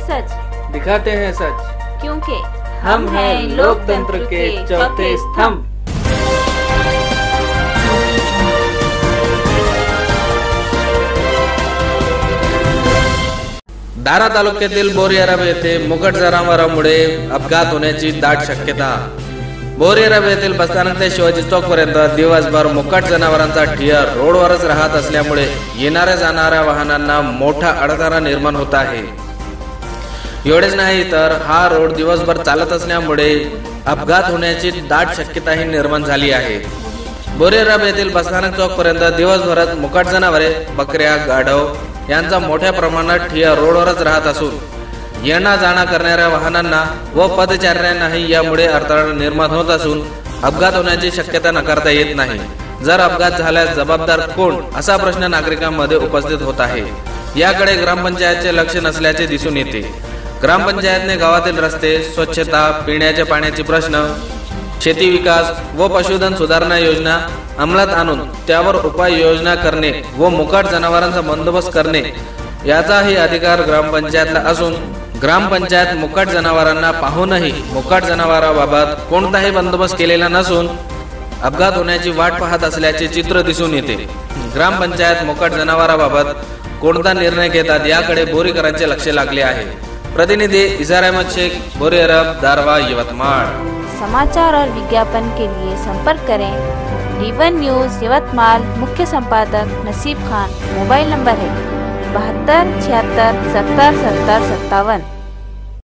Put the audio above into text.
सच, दिखाते हैं सच, क्योंकि हम हैं लोकतंत्र के चौथे स्तंभ। दारा तालुक्यातील बोरियारब येथे मुकट जनावरांमुळे अपघात होण्याची दाट शक्यता। बोरियारब येथील बसस्थानक ते शिवाजी चौक पर्यंत दिवसभर मुकट जनावरांचा ठिय्या रोडवरच राहत असल्यामुळे येणाऱ्या जाणाऱ्या वाहनांना मोठा अडथळा निर्माण होत आहे। एवढेच नाही तर हा रोड दिवसभर चालत असल्यामुळे अपघात होण्याची दाट शक्यताही निर्माण झाली आहे। बोरियारब येथील बसस्थानक चौक पर्यंत दिवसभरात मुकट जनावरे, बकऱ्या, गाढव यांचा मोठ्या प्रमाणात ठिय्या रोडवरच राहत असून येणा जाणा करणाऱ्या वाहनांना व पदचाऱ्यांनाही यामुळे अडथळा निर्माण होत असून अपघात होण्याची शक्यता नाकारता येत नाही। जर अपघात झाल्यास जबाबदार कोण असा प्रश्न नागरिकांमध्ये उपस्थित होत आहे। याकडे ग्रामपंचायतचे लक्ष नसल्याचे दिसून येते। ग्रामपंचायतने गावातील रस्ते, स्वच्छता, पिण्याच्या पाण्याचे प्रश्न, शेती विकास व पशुधन सुधारणा योजना अंमलात आणून त्यावर उपाययोजना करणे व मुकट जनावरांचा बंदोबस्त करणे याचाही अधिकार ग्रामपंचायतला असून ग्रामपंचायत मुकट जनावरांना पाहूनही मुकट जनावरांबाबत कोणताही बंदोबस्त केलेला नसून अपघात होण्याची वाट पाहत असल्याचे चित्र दिसून येते। ग्रामपंचायत मुकट जनावरांबाबत कोणता निर्णय घेतात याकडे बोरीकरांचे लक्ष लागले आहे। प्रतिनिधि इजार अहमद शेख, बोरियारब, दारवा, यवतमाळ। समाचार और विज्ञापन के लिए संपर्क करें D1 न्यूज़ यवतमाल, मुख्य संपादक नसीब खान। मोबाइल नंबर है 72 76 70 70 57।